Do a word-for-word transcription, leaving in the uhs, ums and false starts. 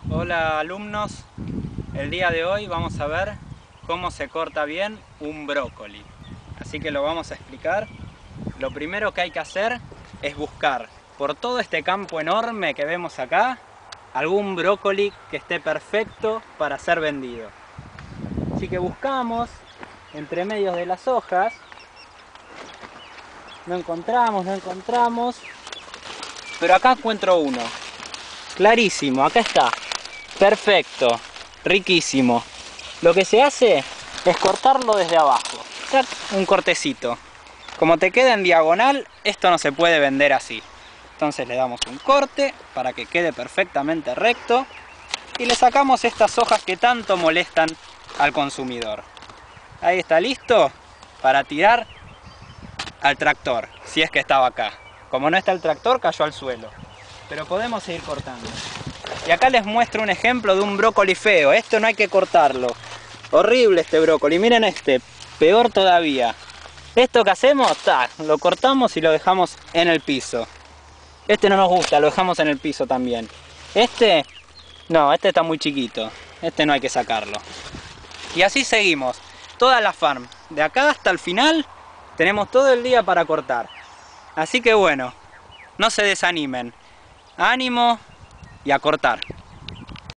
Hola alumnos, el día de hoy vamos a ver cómo se corta bien un brócoli. Así que lo vamos a explicar. Lo primero que hay que hacer es buscar por todo este campo enorme que vemos acá algún brócoli que esté perfecto para ser vendido. Así que buscamos entre medios de las hojas. No encontramos, no encontramos. Pero acá encuentro uno. Clarísimo, acá está. Perfecto, riquísimo. Lo que se hace es cortarlo desde abajo. Un cortecito. Como te queda en diagonal, esto no se puede vender así. Entonces le damos un corte para que quede perfectamente recto y le sacamos estas hojas que tanto molestan al consumidor. Ahí está listo para tirar al tractor, si es que estaba acá. Como no está el tractor, cayó al suelo. Pero podemos seguir cortando. Y acá les muestro un ejemplo de un brócoli feo. Esto no hay que cortarlo. Horrible este brócoli. Miren este, peor todavía. Esto que hacemos, ta, lo cortamos y lo dejamos en el piso. Este no nos gusta, lo dejamos en el piso también. Este, no, este está muy chiquito. Este no hay que sacarlo. Y así seguimos. Toda la farm, de acá hasta el final, tenemos todo el día para cortar. Así que bueno, no se desanimen. Ánimo y a cortar.